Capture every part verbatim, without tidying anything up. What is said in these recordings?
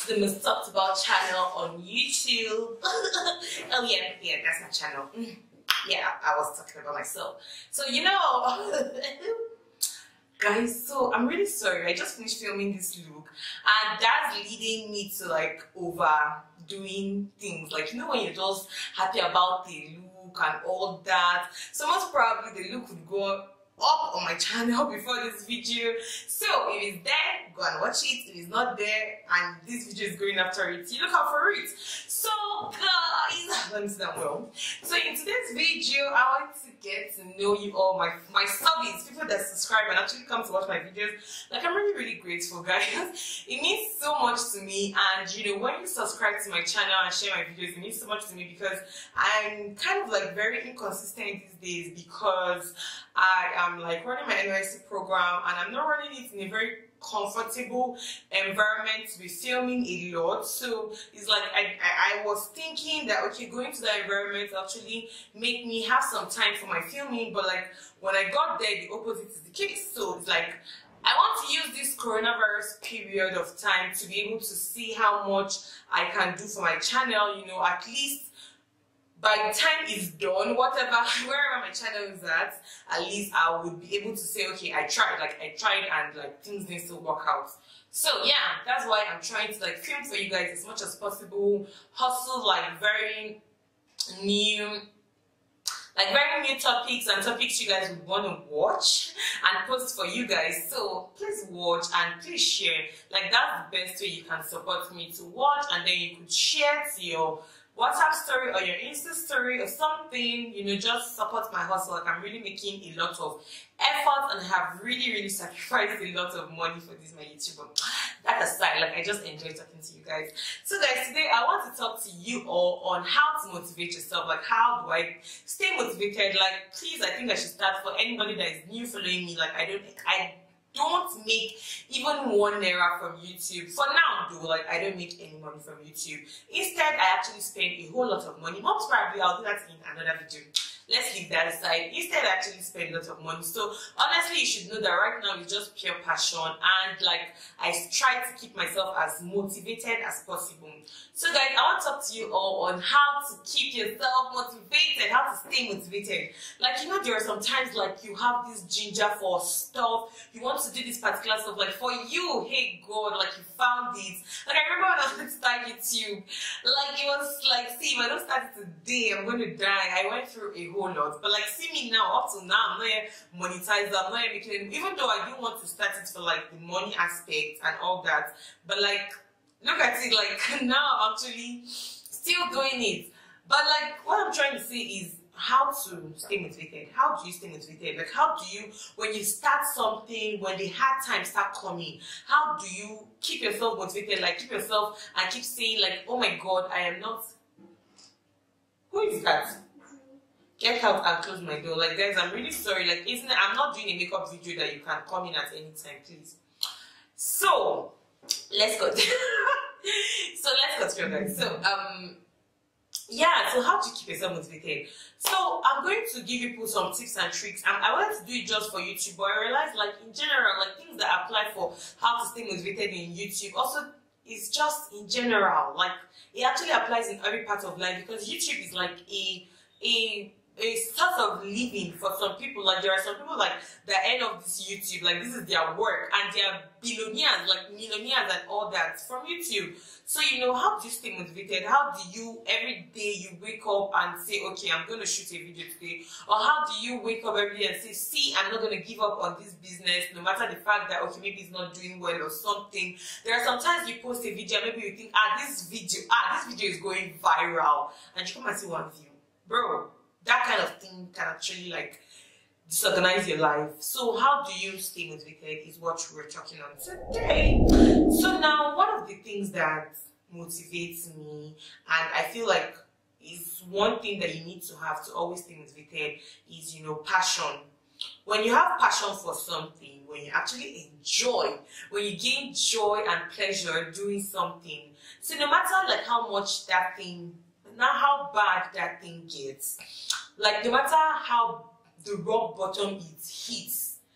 the most talked about channel on YouTube. Oh yeah, yeah, that's my channel. Yeah, I was talking about myself. So you know, guys, so I'm really sorry. I just finished filming this look, and that's leading me to like overdoing things. Like, you know, when you're just happy about the look and all that. So most probably the look would go up on my channel before this video. So if it's there, go and watch it. If it's not there and this video is going after it, you look out for it. So guys, let me sit down well. So in today's video, I want to get to know you all, my my subbies, people that subscribe and actually come to watch my videos. Like, I'm really really grateful, guys. It means so much to me. And you know, when you subscribe to my channel and share my videos, it means so much to me because I'm kind of like very inconsistent these days, because I am like running my N Y C program and I'm not running it in a very comfortable environment to be filming a lot. So it's like I, I, I was thinking that okay, going to that environment actually make me have some time for my filming, but like when I got there, the opposite is the case. So it's like I want to use this coronavirus period of time to be able to see how much I can do for my channel, you know, at least by the time it's done, whatever, wherever my channel is at, at least I would be able to say, okay, I tried, like I tried and like things didn't still work out. So yeah, that's why I'm trying to like film for you guys as much as possible, hustle like very new, like very new topics and topics you guys would want to watch and post for you guys. So please watch and please share. Like, that's the best way you can support me, to watch, and then you could share to your WhatsApp story or your Insta story or something, you know, just support my hustle. Like, I'm really making a lot of effort and I have really, really sacrificed a lot of money for this, my YouTube. But that aside, like, I just enjoy talking to you guys. So guys, today I want to talk to you all on how to motivate yourself. Like, how do I stay motivated? Like, please, I think I should start for anybody that is new following me. Like, I don't, I don't make even one naira from YouTube. For now, though, like, I don't make any money from YouTube. Instead, I actually spend a whole lot of money. Most probably, I'll do that in another video. Let's leave that aside. Instead, I actually spend a lot of money. So honestly, you should know that right now it's just pure passion, and like I try to keep myself as motivated as possible. So guys, I want to talk to you all on how to keep yourself motivated, how to stay motivated. Like, you know, there are some times like you have this ginger for stuff, you want to do this particular stuff, like for you, hey God, like you found it. Like, I remember when I was going to start YouTube, like it was like, see, if I don't start it today, I'm going to die. I went through a whole lot, but like, see me now, up to now, I'm not here monetized, I'm not here making it, even though I do want to start it for like the money aspect and all that, but like, look at it, like now I'm actually still doing it. But like, what I'm trying to say is how to stay motivated. How do you stay motivated? Like, how do you, when you start something, when the hard times start coming, how do you keep yourself motivated? Like, keep yourself and keep saying like, oh my God, I am not, who is that? Get out and close my door. Like, guys, I'm really sorry. Like, isn't it, I'm not doing a makeup video that you can come in at any time, please. So let's go. so let's go, guys. So um yeah, so how to keep yourself motivated? So I'm going to give you some tips and tricks. Um, I wanted to do it just for YouTube, but I realized, like, in general, like things that apply for how to stay motivated in YouTube also is just in general. Like, it actually applies in every part of life, because YouTube is like a a a sort of living for some people. Like, there are some people like the end of this YouTube, like this is their work, and they are billionaires, like millionaires and all that from YouTube. So, you know, how do you stay motivated? How do you, every day you wake up and say, okay, I'm going to shoot a video today? Or how do you wake up every day and say, see, I'm not going to give up on this business, no matter the fact that, okay, maybe it's not doing well or something. There are sometimes you post a video, maybe you think, ah, this video, ah, this video is going viral, and you come and see one view. Bro, that kind of thing can actually like disorganize your life. So how do you stay motivated is what we're talking on today. So now, one of the things that motivates me, and I feel like is one thing that you need to have to always stay motivated, is, you know, passion. When you have passion for something, when you actually enjoy, when you gain joy and pleasure doing something, so no matter like how much that thing, not how bad that thing gets, like no matter how the rock bottom it hits,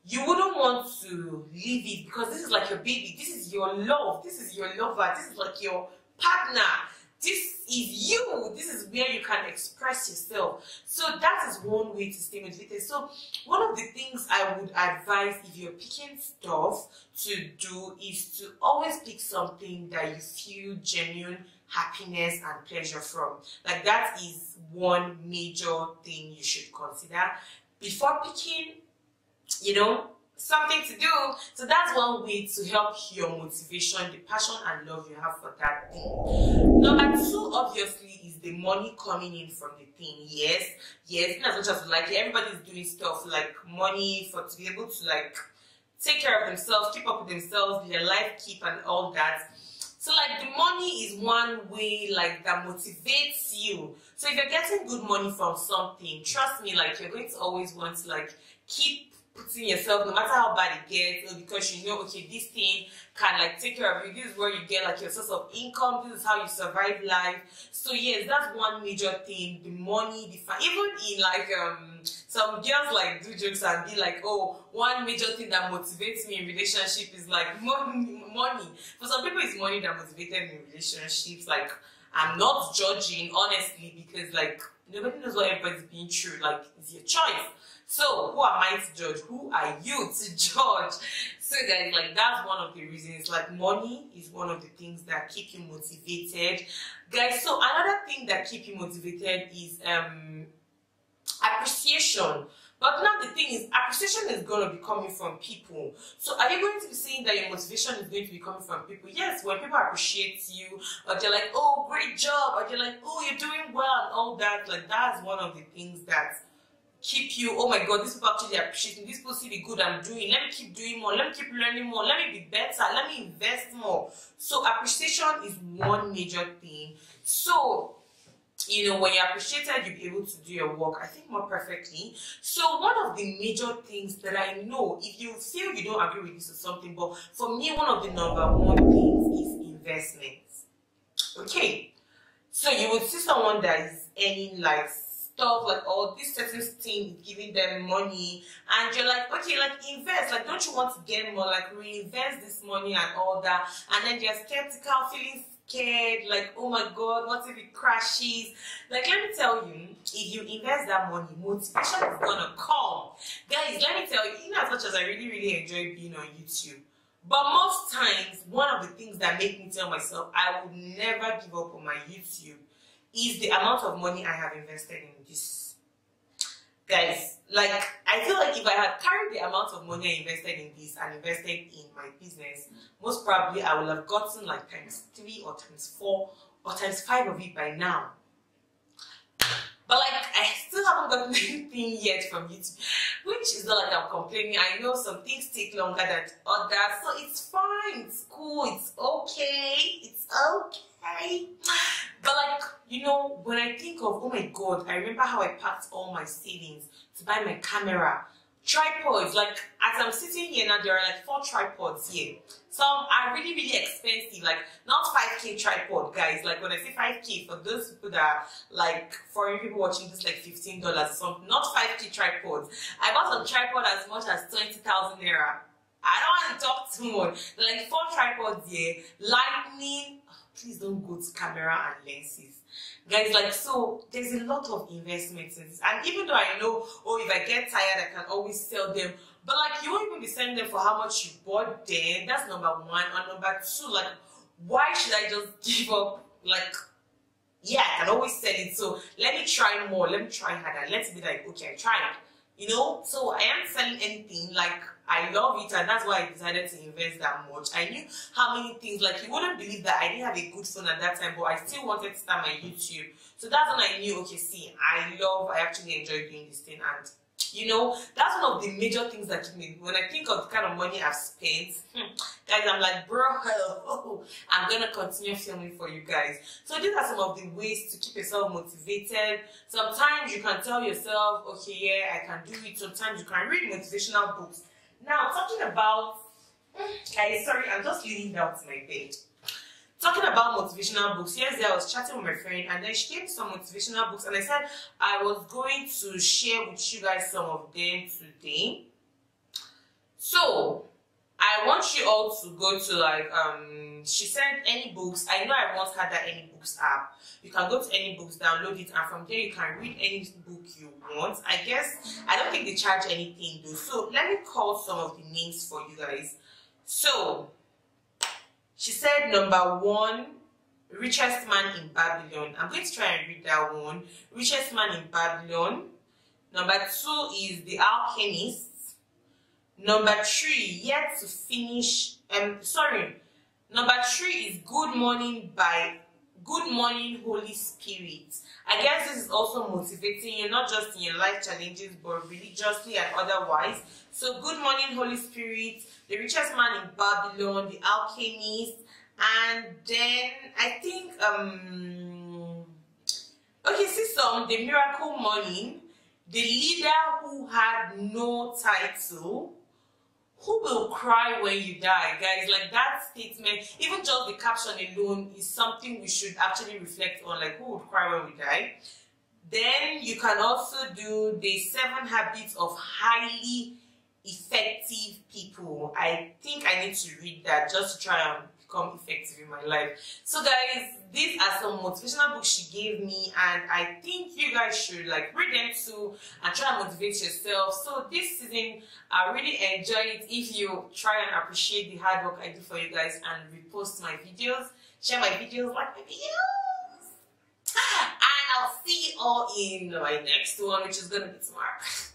you wouldn't want to leave it because this is like your baby, this is your love, this is your lover, this is like your partner, this is you, this is where you can express yourself. So that is one way to stay motivated. So one of the things I would advise if you're picking stuff to do is to always pick something that you feel genuine happiness and pleasure from. Like that is one major thing you should consider before picking, you know, something to do. So that's one way to help your motivation, the passion and love you have for that thing. Number two, obviously, is the money coming in from the thing. Yes, yes, not as much as like everybody's doing stuff like money for to be able to like take care of themselves, keep up with themselves, their life keep and all that. So like the money is one way like that motivates you. So if you're getting good money from something, trust me, like you're going to always want to like keep putting yourself, no matter how bad it gets, or because you know, okay, this thing can like take care of you. This is where you get like your source of income. This is how you survive life. So yes, that's one major thing. The money, the fun. Even in like um some girls like do jokes and be like, oh, one major thing that motivates me in relationship is like money. Money. For some people, it's money that motivates them in relationships. Like I'm not judging, honestly, because like nobody knows what everybody's been through. Like it's your choice. So who am I to judge? Who are you to judge? So guys, like that's one of the reasons. Like money is one of the things that keep you motivated, guys. So another thing that keep you motivated is um appreciation. But now the thing is, appreciation is going to be coming from people. So are you going to be saying that your motivation is going to be coming from people? Yes, when people appreciate you, or they're like, oh, great job, or they're like, oh, you're doing well, and all that. Like that's one of the things that keep you, oh my god, these people actually appreciate me, these people see the good I'm doing, let me keep doing more, let me keep learning more, let me be better, let me invest more. So appreciation is one major thing. So you know, when you're appreciated, you'll be able to do your work, I think, more perfectly. So one of the major things that I know, if you feel you don't agree with this or something, but for me, one of the number one things is investments. Okay, so you would see someone that is earning like stuff, like all this certain thing, giving them money, and you're like, okay, like invest, like don't you want to get more, like reinvest this money and all that, and then you're skeptical, feeling scared, like oh my god, what if it crashes? Like let me tell you, if you invest that money, motivation is gonna come. Guys, let me tell you, in as much as I really really enjoy being on YouTube, but most times one of the things that make me tell myself I would never give up on my YouTube is the amount of money I have invested in this. Guys, like I feel like if I had carried the amount of money I invested in this and invested in my business, most probably I would have gotten like times three or times four or times five of it by now. But like I still haven't gotten anything yet from YouTube, which is not like I'm complaining. I know some things take longer than others, so it's fine, it's cool, it's okay, it's okay. But like, you know, when I think of, oh my god, I remember how I packed all my savings to buy my camera, tripods, like as I'm sitting here now, there are like four tripods here. Some are really, really expensive, like not five K tripod, guys. Like when I say five K, for those people that are like foreign people watching this, like fifteen dollars or something, not five K tripods. I bought a tripod as much as twenty thousand naira. I don't want to talk too much. Like four tripods here, lightning. Please don't go to camera and lenses, guys. Like, so there's a lot of investments in this, and even though I know, oh, if I get tired I can always sell them, but like you won't even be selling them for how much you bought them. That's number one. And number two, like, why should I just give up? Like, yeah, I can always sell it, so let me try more, let me try harder, let's be like, okay, I tried, you know. So I am selling anything, like I love it, and that's why I decided to invest that much. I knew how many things, like you wouldn't believe that I didn't have a good phone at that time, but I still wanted to start my YouTube. So that's when I knew, okay, see, I love, I actually enjoy doing this thing, and you know, that's one of the major things that keep me, when I think of the kind of money I've spent, guys, I'm like, bro, hello, I'm gonna continue filming for you guys. So these are some of the ways to keep yourself motivated. Sometimes you can tell yourself, okay, yeah, I can do it. Sometimes you can read motivational books. Now, talking about, guys, sorry, I'm just leaning down to my bed. Talking about motivational books, yesterday I was chatting with my friend, and then she gave me some motivational books, and I said I was going to share with you guys some of them today. want you all to go to like um she said Any Books. I know I once had that Any Books app. You can go to Any Books, download it, and from there you can read any book you want. I guess I don't think they charge anything though. So let me call some of the names for you guys. So she said number one, Richest Man in Babylon. I'm going to try and read that one. Richest Man in Babylon. Number two is The Alchemist. Number three, Yet to Finish. Um, sorry. Number three is Good Morning by Good Morning Holy Spirit. I guess this is also motivating you, not just in your life challenges, but religiously and otherwise. So Good Morning Holy Spirit, The Richest Man in Babylon, The Alchemist, and then I think um okay, see some The Miracle Morning, The Leader Who Had No Title, Who Will Cry When You Die. Guys, like that statement, even just the caption alone is something we should actually reflect on, like who would cry when we die. Then you can also do The Seven Habits of Highly Effective People. I think I need to read that just to try and become effective in my life. So guys, these are some motivational books she gave me, and I think you guys should like read them too and try and motivate yourself. So this season I really enjoy it if you try and appreciate the hard work I do for you guys and repost my videos, share my videos, like my videos, and I'll see you all in my next one, which is gonna be tomorrow.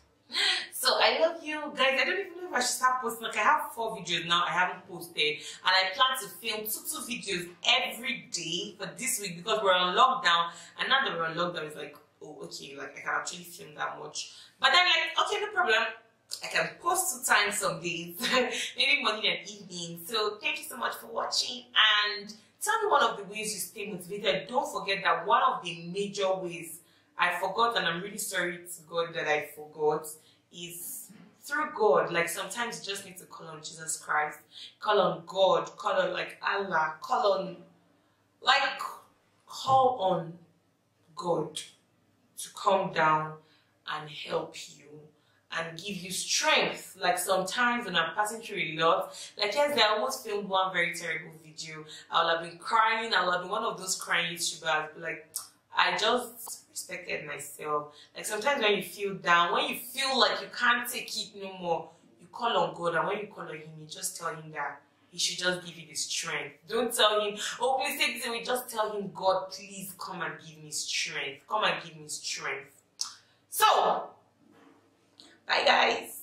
So I love you guys. I don't even know if I should start posting. Like I have four videos now I haven't posted, and I plan to film two two videos every day for this week because we're on lockdown. And now that we're on lockdown, it's like, oh okay, like I can actually film that much. But then like, okay, no problem, I can post two times some days, maybe morning and evening. So thank you so much for watching, and tell me one of the ways you stay motivated. Don't forget that one of the major ways I forgot, and I'm really sorry to God that I forgot, is through God. Like sometimes you just need to call on Jesus Christ, call on God, call on like Allah, call on like call on God to come down and help you and give you strength. Like sometimes when I'm passing through a lot, like yesterday I almost filmed one very terrible video. I would have been crying. I would have been one of those crying YouTubers, but like I just respected myself. Like sometimes when you feel down, when you feel like you can't take it no more, you call on God, and when you call on Him, you just tell Him that He should just give you the strength. Don't tell Him, oh please take this away. Just tell Him, God, please come and give me strength. Come and give me strength. So, bye guys.